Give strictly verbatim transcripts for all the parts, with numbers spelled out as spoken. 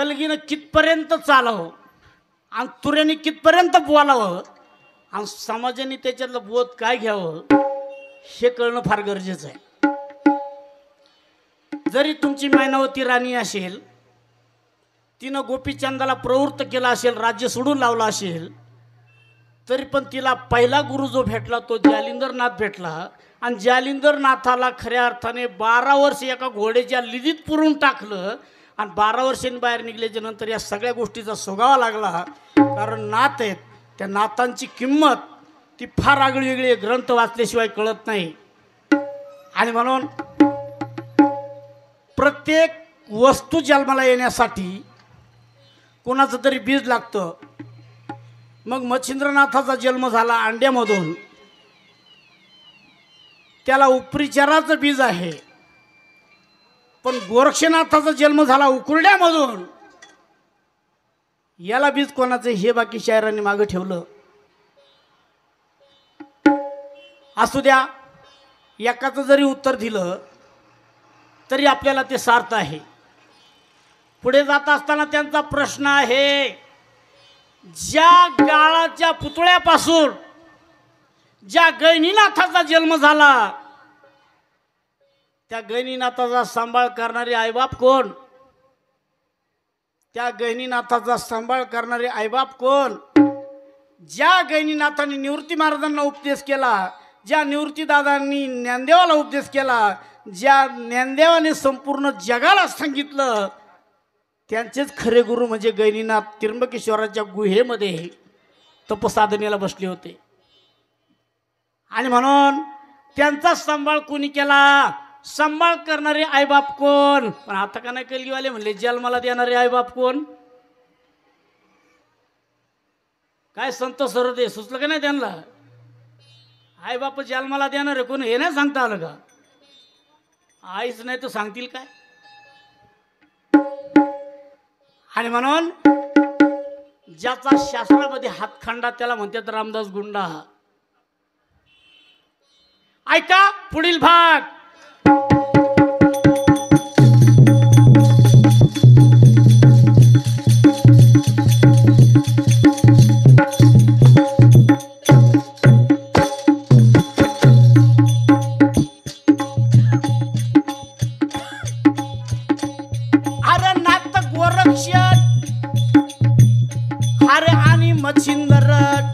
कलगीनं कितपर्यंत चालावं आणि तुऱ्याने कितपर्यंत बोलावं आणि समाजाने त्याच्यातलं बोध काय घ्यावं हे कळणं फार गरजेचं आहे. जरी तुमची मैनावती राणी असेल, तिनं गोपीचंदाला प्रवृत्त केला असेल, राज्य सोडून लावलं असेल, तरी पण तिला पहिला गुरु जो भेटला तो जालिंदरनाथ भेटला. आणि जालिंदरनाथाला खऱ्या अर्थाने बारा वर्ष एका घोड्याच्या लिदीत पुरून टाकलं आणि बारा वर्षांनी बाहेर निघल्याच्या नंतर या सगळ्या गोष्टीचा सोगावा लागला. कारण नाथ आहेत, त्या नाथांची किंमत ती फार आगळी वेगळी ग्रंथ वाचल्याशिवाय कळत नाही. आणि म्हणून प्रत्येक वस्तू जन्माला येण्यासाठी कोणाचं तरी बीज लागतं. मग मच्छिंद्रनाथाचा जन्म झाला अंड्यामधून, त्याला उपरिचाराचं बीज आहे. पण गोरक्षनाथाचा जन्म झाला उकुरड्यामधून, याला बीज कोणाचं हे बाकी शायरांनी मागे ठेवलं. असू द्या, एकाचं जरी उत्तर दिलं तरी आपल्याला ते सार्थ आहे. पुढे जात असताना त्यांचा प्रश्न आहे, ज्या गाळाच्या पुतळ्यापासून ज्या गैनीनाथाचा जन्म झाला त्या गैनीनाथाचा सांभाळ करणारे आईबाप कोण? त्या गैनीनाथाचा सांभाळ करणारे आईबाप कोण? ज्या गैनीनाथांनी निवृत्ती महाराजांना उपदेश केला, ज्या निवृत्तीदादांनी ज्ञानदेवाला उपदेश केला, ज्या ज्ञानदेवाने संपूर्ण जगाला सांगितलं, त्यांचेच खरे गुरु म्हणजे गैनीनाथ त्र्यंबकेश्वराच्या गुहेमध्ये तपसाधनेला बसले होते. आणि म्हणून त्यांचा सांभाळ कोणी केला? सांभाळ करणारे आईबाप कोण? पण आता का नाही कलगीवाले म्हणले जन्माला देणारे आईबाप कोण? काय संत सरदे सुचलं का नाही त्यांना? आईबाप जन्माला देणारे कोण हे नाही सांगता आलं का? आईच नाही तर सांगतील काय? आणि म्हणून ज्याचा शास्त्रामध्ये हातखंडा त्याला म्हणतात रामदास गुंडा. ऐका पुढील भाग. अरे नाथ गोरक्ष अरे आणि मच्छिंदर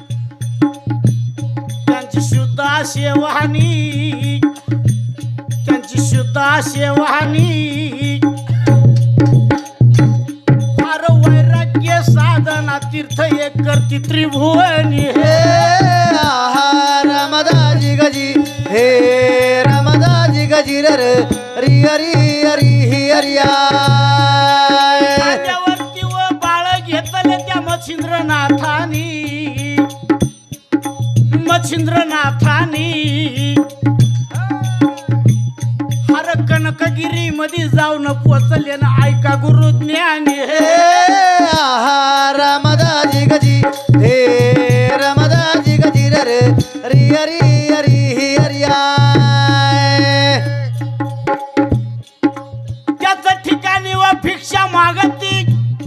त्यांची शुद्ध शेवानी, त्यांची शुद्ध शेवानी फार वैराग्य साधना तीर्थ एक करती त्रिभुवनी. हे रामदाजी गजी, हे रामदाजी गजी र रि हरी हरी हि हरिया. खांद्यावरती व बाळ घेतले त्या मच्छिंद्रनाथानी, मच्छिंद्रनाथानी हर कनकगिरी मध्ये जाऊन पोचले ना ऐका गुरु ज्ञानी. हे रामदाजी गजी, हे रामदाजी गजी र रि हरी हरी हि हरिया. त्याच ठिकाणी व भिक्षा मागती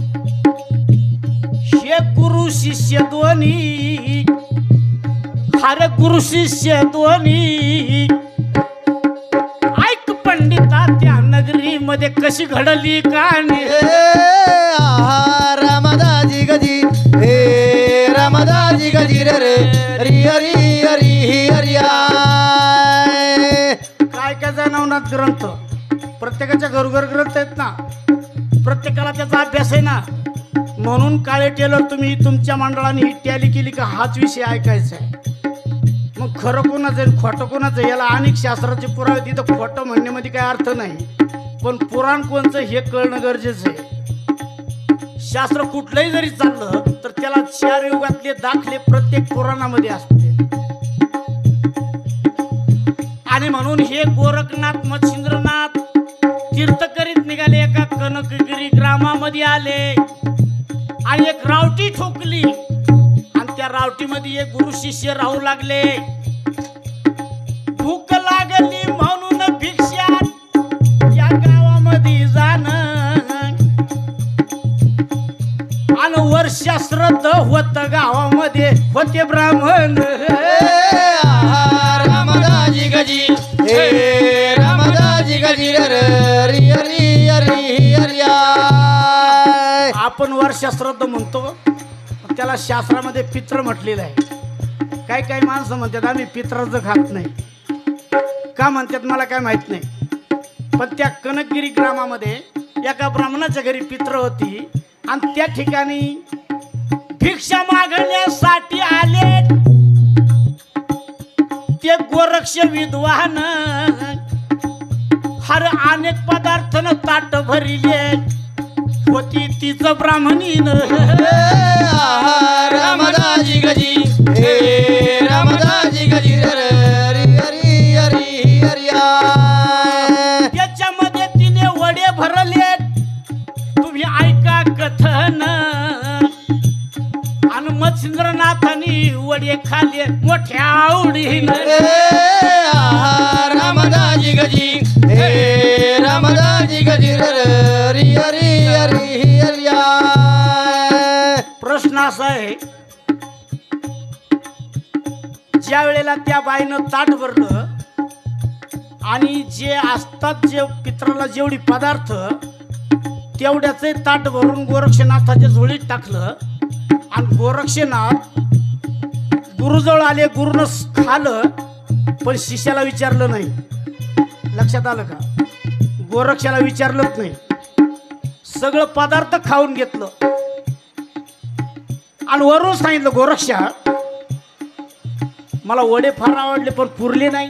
हे गुरु शिष्य दोन्ही, हर गुरु शिष्य दोन्ही. ऐक पंडिता त्या नगरी मध्ये कशी घडली कहाणी. रामदाजी गजी, हे रामदाजी गजी र रि हरी हरी हि हरिया. काय काय जाणवणार ग्रंथ प्रत्येकाच्या घरोघर ग्रंथ आहेत ना, प्रत्येकाला त्याचा अभ्यास आहे ना. म्हणून काळे टेलर तुम्ही तुमच्या मंडळाने ही टॅली केली का हाच विषय ऐकायचा आहे. मग खरं कोणाचं आहे खोटं कोणाचं याला अनेक शास्त्राचे पुरावे, तिथं खोटं म्हणण्यामध्ये काही अर्थ नाही. पण पुराण कोणचं हे कळणं गरजेचं आहे. शास्त्र कुठलंही जरी चाललं तर त्याला चार युगातले दाखले प्रत्येक पुराणामध्ये असते. आणि म्हणून हे गोरखनाथ मच्छिंद्रनाथ तीर्थ करीत निघाले, एका कनकगिरी ग्रामामध्ये आले आणि एक रावटी ठोकली आणि त्या रावटीमध्ये एक गुरु शिष्य राहू लागले. भूक लागली म्हणून भिक्षा या गावामध्ये जाणं, होते ब्राह्मण रामदाजी गजी हे रामदाजी गजी रे रि हरी हरी हरिया. आपण वर्ष श्राद्ध म्हणतो, त्याला शास्त्रामध्ये पित्र म्हटलेलं आहे. काही काही माणसं म्हणतात आम्ही पित्राचं खात नाही. का म्हणतात मला काय माहित नाही. पण त्या कनकगिरी ग्रामामध्ये एका ब्राह्मणाच्या घरी पित्र होती आणि त्या ठिकाणी भिक्षा मागण्यासाठी आले ते गोरक्ष विद्वान. हर अनेक पदार्थन ताट भरिले होती तीच ब्राह्मणीन. रामदाजी गजी हे रामदाजी गजी रे हरी हरी हरिया. त्याच्यामध्ये तिने वडे भरले, तुम्ही ऐका कथन. आणि मच्छिंद्रनाथांनी वडे खाल्ले मोठ्या आवडीने. रामदाजी गजी हे रामदाजी गजी रे हरी हरी हरिया. प्रश्न असा आहे, ज्या वेळेला त्या बाईनं ताट भरलं आणि जे असतात जे पित्राला जेवढी पदार्थ तेवढ्याचे ताट भरून गोरक्षनाथाच्या झोळीत टाकलं आणि गोरक्षनाथ गुरुजवळ आले. गुरुनं खाल्लं पण शिष्याला विचारलं नाही. लक्षात आलं का? गोरक्षाला विचारलंच नाही, सगळं पदार्थ खाऊन घेतलं आणि वरून सांगितलं गोरक्षा मला वडे फार आवडले पण पुरले नाही.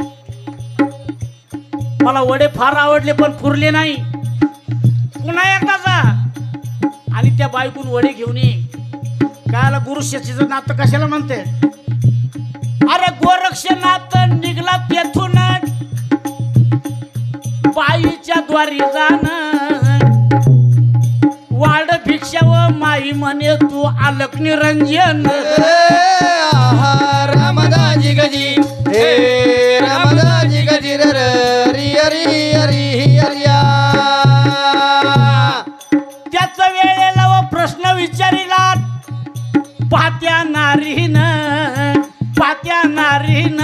मला वडे फार आवडले पण पुरले नाही. पुन्हा एकदा जा आणि त्या बायकून वडे घेऊन ये. कायला गुरु शिष्याचं नातं कशाला म्हणते? अरे गोरक्षनाथ निघला तेथून बाईच्या द्वारी जाण. वाढ भिक्षा व माई म्हणे तू आलक निरंजन. रामदाजी गजी हे रामदाजी गजी रे हरी हरी हरी हरिया. त्याच वेळेला व प्रश्न विचारिला पात्या नारीन पात्या नारीन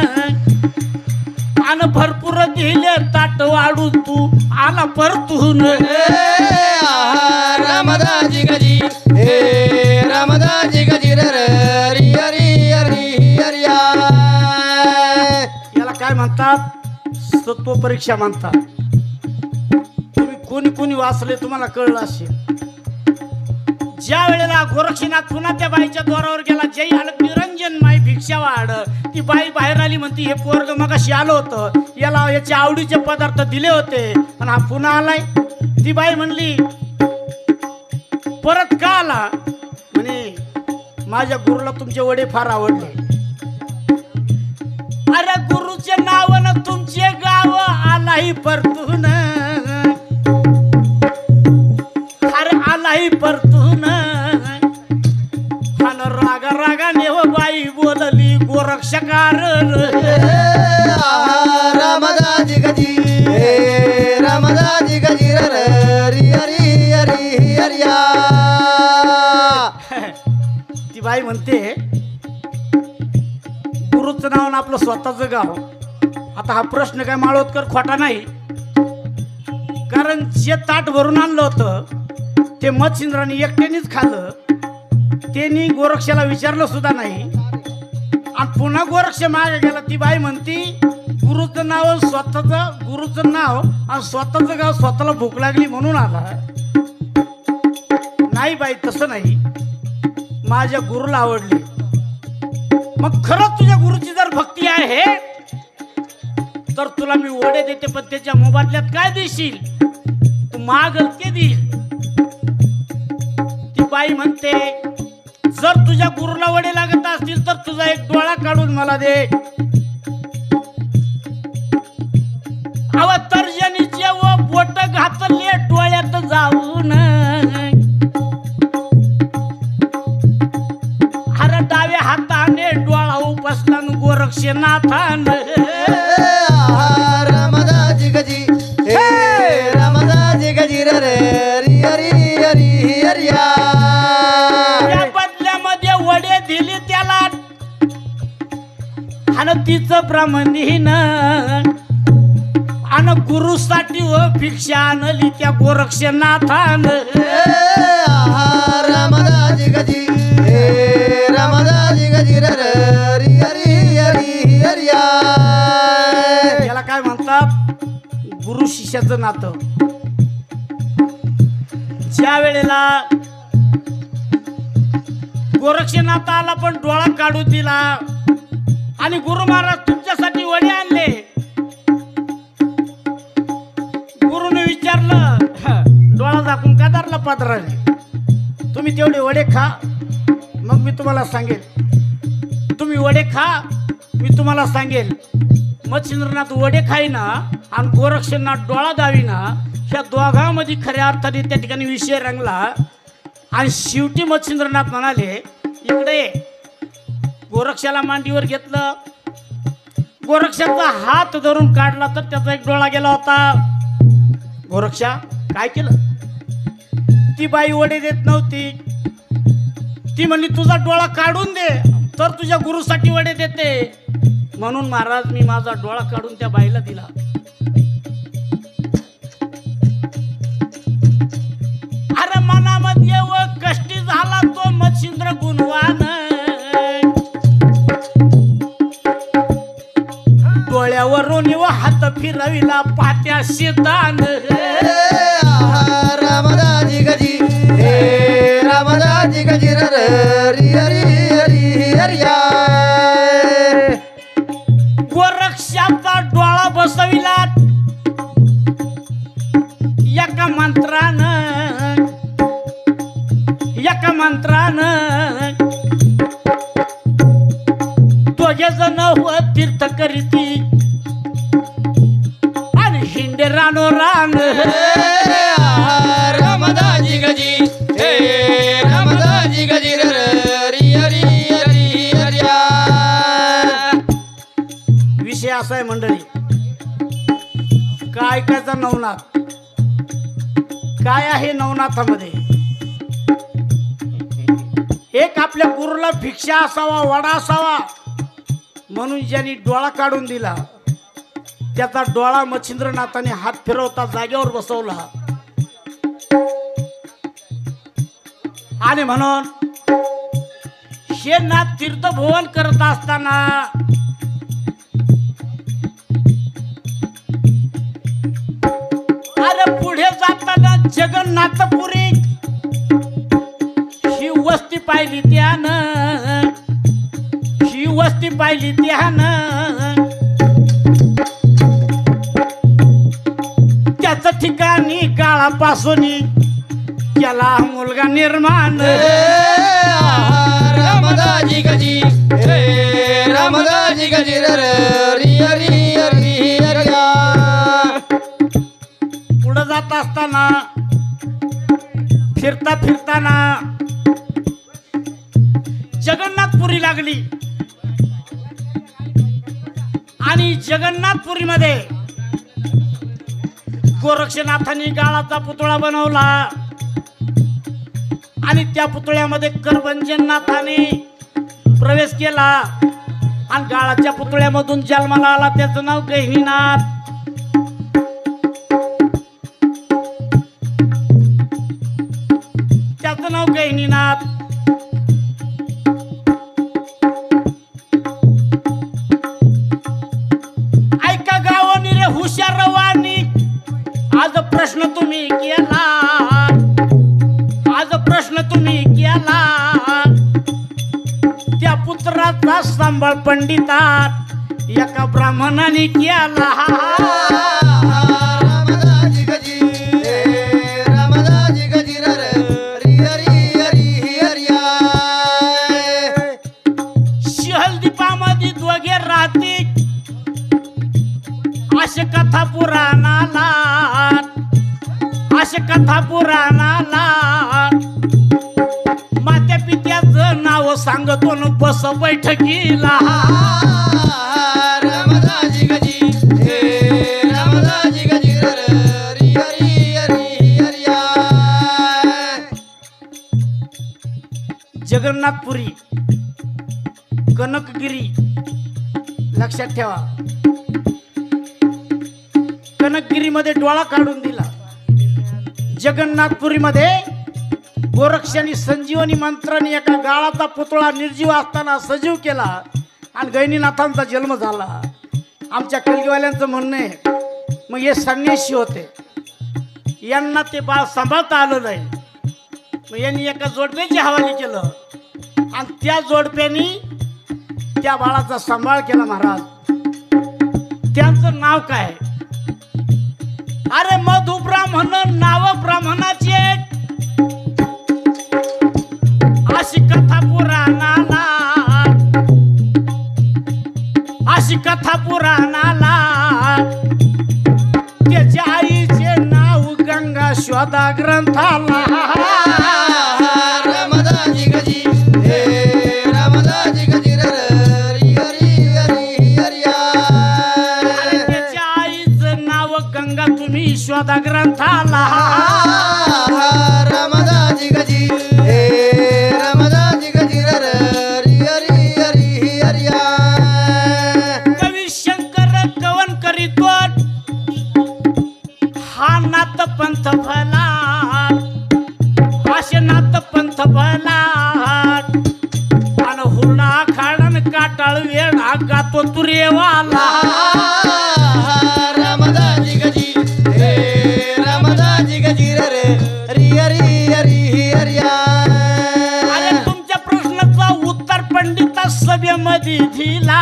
आणि भरपूर दिले ताट वाढू तू आला परतून. रामदाजी गजी हे रामदाजी गजी रे हरी हरी हरी हरिया. याला काय म्हणतात? सत्व परीक्षा म्हणतात. तुम्ही कोणी कोणी वाचले तुम्हाला कळलं असेल. ज्या वेळेला गोरक्षनाथ पुन्हा त्या बाईच्या द्वारावर गेला, जय आलक निरंजन माई भिक्षा वाढ. ती बाई बाहेर आली म्हणती हे पोरग मगाशी आलं होतं, याला याचे आवडीचे पदार्थ दिले होते आणि हा पुन्हा आलाय. ती बाई म्हणली परत का आला? म्हणे माझ्या गुरुला तुमचे वडे फार आवडले. अरे गुरुचे नाव न तुमचे गाव आलाही परतून. अरे आलाही परतून. आणि रागा रागाने व बाई बोलली गोरक्षकार. रामदाजी गजी हे रामदाजी गजी रे हरी हरी हरी हरिया. ती बाई म्हणते गुरुचं नाव आणि आपलं स्वतःचं गाव. आता हा प्रश्न काय माळवतकर खोटा नाही, कारण जे ताट भरून आणलं होतं ते मच्छिंद्राने एकट्यानेच खाल्लं. त्यांनी गोरक्षाला विचारलं सुद्धा नाही आणि पुन्हा गोरक्ष मागे गेला. ती बाई म्हणती गुरुचं नाव स्वतःचं गुरुचं नाव आणि स्वतःचं गाव स्वतःला भूक लागली म्हणून आला. नाही बाई तसं नाही, माझ्या गुरुला आवडले. मग खरंच तुझ्या गुरुची जर भक्ती आहे तर तुला मी वडे देते, पण त्याच्या मोबदल्यात काय देशील? तू मागल ते देईल. ती बाई म्हणते जर तुझ्या गुरुला वडे लागत असतील तर तुझा एक डोळा काढून मला दे. अवतर्जनीचे व बोट घातले डोळ्यात जाऊन. हर डाव्या हाताने डोळा उपसला गोरक्षनाथान. रामदाजी गजी हे रामदाजी गजी रे हरी हरी हरी हरिया. त्या बदल्यामध्ये वडे दिली त्या आणि तिचं ब्राह्मणीन आणि गुरुसाठी व भिक्षा आणली त्या गोरक्षनाथान. रामदाजी गजी हे रामदाजी गजी र रि हरी हरी हरिया. याला काय म्हणतात गुरु शिष्याचं नातं. ज्या वेळेला गोरक्षनाथाला पण डोळा काढून दिला आणि गुरु महाराज तुमच्यासाठी वडे आणले. गुरुने विचारलं डोळा झाकून का धरला पात्राने. तुम्ही तेवढे वडे खा मग मी तुम्हाला सांगेल. तुम्ही वडे खा मी तुम्हाला सांगेल. मच्छिंद्रनाथ वडे खाईना आणि गोरक्षनाथ डोळा दावीना. ह्या दोघांमध्ये खऱ्या अर्थाने त्या ठिकाणी विषय रंगला आणि शेवटी मच्छिंद्रनाथ म्हणाले इकडे ये. गोरक्षाला मांडीवर घेतलं. गोरक्षाचा हात धरून काढला तर त्याचा एक डोळा गेला होता. गोरक्षा काय केलं. ती बाई वडे देत नव्हती. ती म्हणली तुझा डोळा काढून दे तर तुझ्या गुरुसाठी वडे देते. म्हणून महाराज मी माझा डोळा काढून त्या बाईला दिला. अरे मनामध्ये व कष्टी झाला तो मच्छिंद्र गुणवान. डोळ्यावरून व हात फिरविला पात्याशी दान. रामदाजी गजी हे रामदाजी गजी र रि हरी हरी हरिया. गोरक्षाचा डोळा बसविला एका मंत्रानं. एका मंत्रानं दोघे जण व तीर्थ करीती आणि हिंडे रानो रान. रामदाजी गजी हे रामदाजी गजी र रि हरी हरी हरिया. विषय असा आहे मंडळी. काय ऐकायचा नवनाथ. काय आहे नवनाथामध्ये. एक आपल्या गुरुला भिक्षा असावा वडा असावा म्हणून ज्यांनी डोळा काढून दिला त्याचा डोळा मच्छिंद्रनाथाने हात फिरवता जागेवर बसवला. आणि म्हणून हे नाथ तीर्थभुवन करत असताना अरे पुढे जाताना जगन्नाथपुरी ही वस्ती पाहिली त्यानं. ही वस्ती पाहिली त्यानं. त्याच ठिकाणी काळापासून केला मुलगा निर्माण. रामदाजी गजी हे रामदाजी गजी र रि हरी हरी हरिया. पुढे जात असताना फिरता फिरताना जगन्नाथपुरी लागली आणि जगन्नाथपुरीमध्ये गोरक्षनाथांनी गाळाचा पुतळा बनवला आणि त्या पुतळ्यामध्ये करभंजननाथाने प्रवेश केला आणि गाळाच्या पुतळ्यामधून जन्माला आला. त्याचं नाव गहिनीनाथ. त्याचं नाव गहिनीनाथ. ऐका गावानी रे हुशार रवानी. आज प्रश्न तुम्ही केला. आज प्रश्न तुम्ही केला. त्या पुत्राचा सांभाळ पंडितात एका ब्राह्मणाने केला. रामदाजी गजी हे रामदाजी गजी र रि हरी हरी हरिया. शहलदीपामध्ये दोघे राहते असे कथा पुराणाला. असे कथा पुराणाला मात्या पित्याचं नाव सांगतो न बस बैठकीला. रामदाजी गजी हे रामदाजी गजी र रि हरी हरी हरिया. जगन्नाथपुरी कनकगिरी लक्षात ठेवा. कनकगिरीमध्ये डोळा काढून दिला, जगन्नाथपुरीमध्ये गोरक्षाने संजीवनी मंत्राने एका गाळाचा पुतळा निर्जीव असताना सजीव केला आणि गहिनीनाथांचा जन्म झाला. आमच्या कलगीवाल्यांचं म्हणणं आहे मग हे संन्यासी होते, यांना ते बाळ सांभाळता आलं नाही, मग यांनी एका जोडप्याची हवाली केलं आणि त्या जोडप्यानी त्या बाळाचा सांभाळ केला. महाराज त्यांचं नाव काय? अरे मधु ब्राह्मण नाव ब्राह्मणाचे, अशी कथा पुराणाला, अशी कथा पुराणाला. त्याच्या आईचे नाव गंगा शोधा ग्रंथाला. रामदाजी गजी हे रामदाजी गजी र रि हरी हरी हरिया. त्याच्या आईचं नाव गंगा तुम्ही शोधा ग्रंथाला. रामदाजी गजी हे रामदाजी गजी र रि हरी हरी हरिया. कवी शंकर कवन करीतो हा नाथ पंथ भला, असे नाथ पंथ भला. आणि हुरडा खाडन काटाळ वेळा गातो तुरेवाला. रामदाजी गजी हे रामदाजी गजी र रि हरी हरी हरिया. अरे तुमच्या प्रश्नाचा उत्तर पंडिता सभेमध्ये दिला.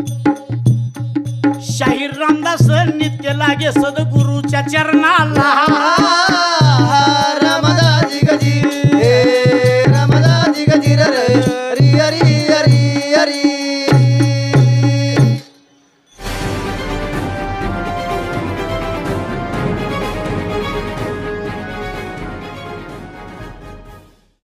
शाहीर रामदास नित्य लागे सद्गुरूच्या चरणाला.